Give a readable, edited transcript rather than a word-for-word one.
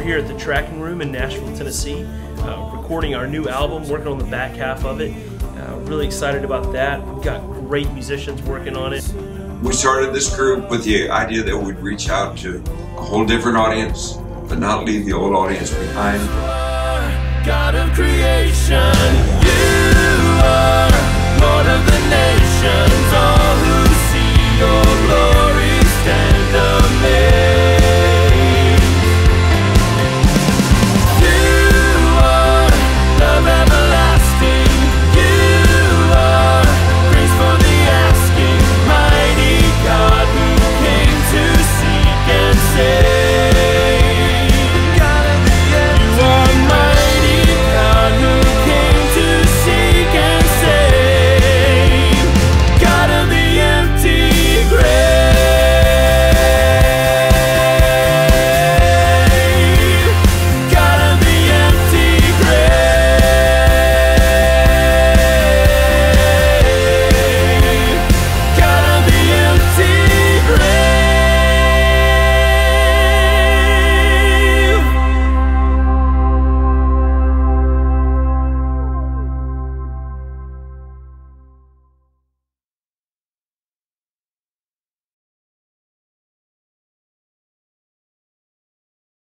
here at the Tracking Room in Nashville, Tennessee, recording our new album, working on the back half of it. Really excited about that. We've got great musicians working on it. We started this group with the idea that we'd reach out to a whole different audience, but not leave the old audience behind. God of creation,